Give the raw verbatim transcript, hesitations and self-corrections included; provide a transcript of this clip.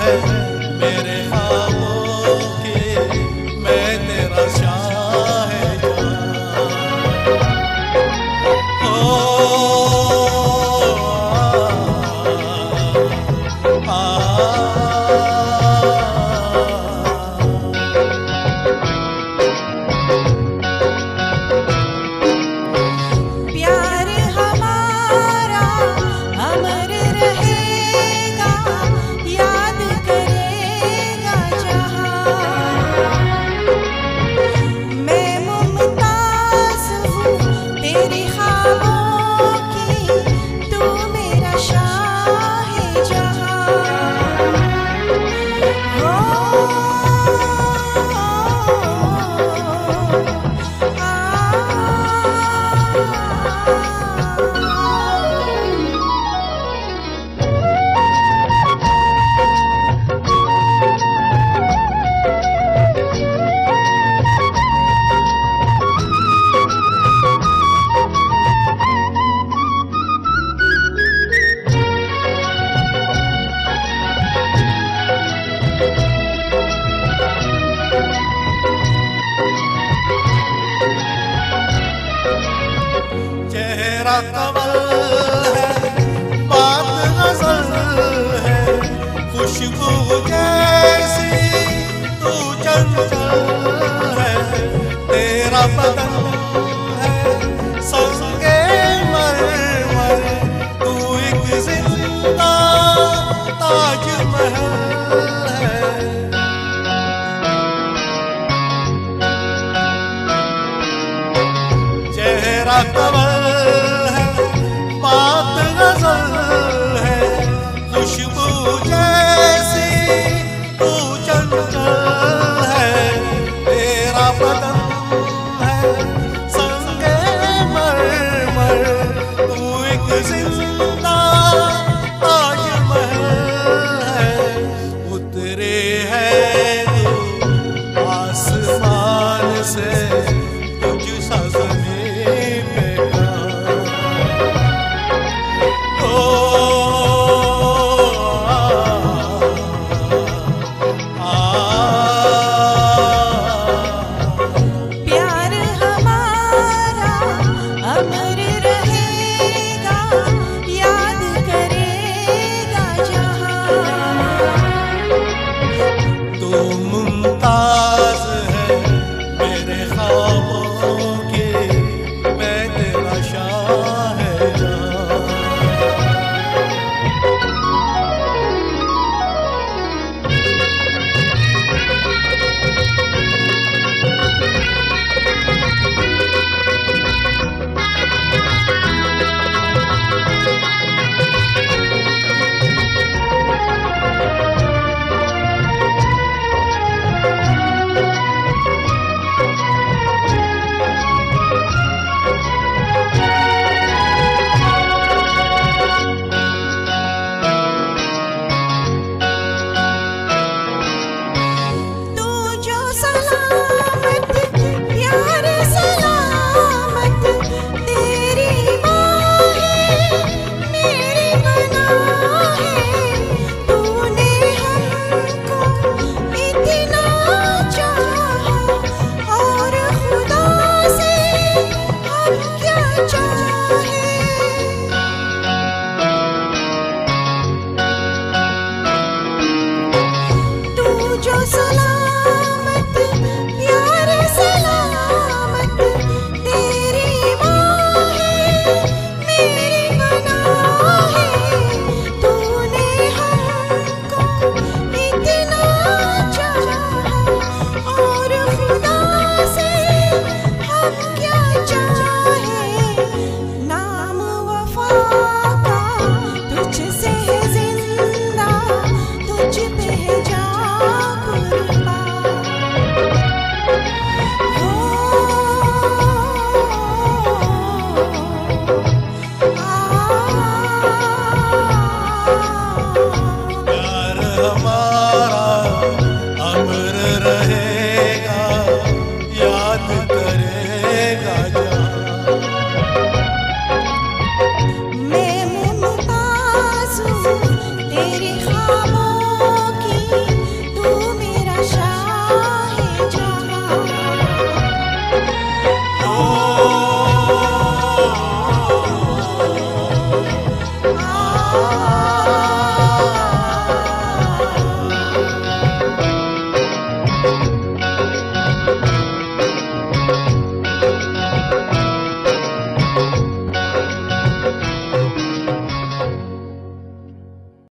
है मेरे ख्वाबों की, मैं तेरा शाहजहां। ओ आ, प्यार हमारा अमर रहेगा, याद करेगा जहां। मैं मुमताज हूँ तेरी ख्वाबों की, तू मेरा शाहजहां। हो चेहरा कमल है, बात गजल है, खुशबू जैसी तू चंचल है। तेरा बदन है संगे मरमर, तू एक जिंदा ताजमहल है। चेहरा कमल है, बात गजल है, खुशबू जैसी तू चंचल है। तेरा बदन है संगे मरमर, तू एक जिंदा ताजमहल है। उतरे है तू आसमान से, तुझ सा ज़मीं पे कहाँ। ओ आ, आ, प्यार हमारा अमर रहेगा, याद करे आ